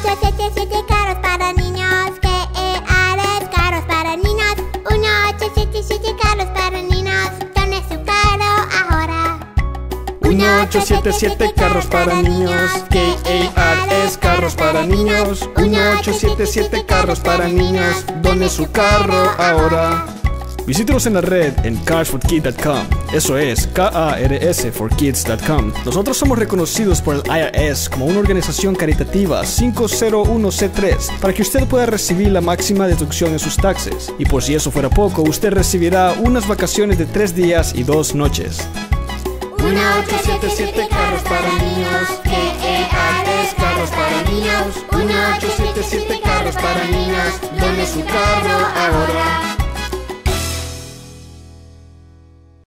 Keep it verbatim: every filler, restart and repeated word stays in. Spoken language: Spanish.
ocho siete siete carros para niños. G-E-A-R-S, carros para niños. uno ocho siete siete carros para niños. ¿Dónde es su carro ahora? uno ocho siete siete carros para niños. K-A-R-S, carros para niños. uno ocho siete siete carros para niños. ¿Dónde es su carro ahora? Visítenos en la red en cars for kids punto com. Eso es K A R S for kids punto com. Nosotros somos reconocidos por el I R S como una organización caritativa cinco cero uno C tres para que usted pueda recibir la máxima deducción en sus taxes. Y por si eso fuera poco, usted recibirá unas vacaciones de tres días y dos noches. uno ocho siete siete carros para niños. G-E-A-R-S, carros para niños. uno ocho siete siete carros para niños. ¿Dónde es su carro ahora?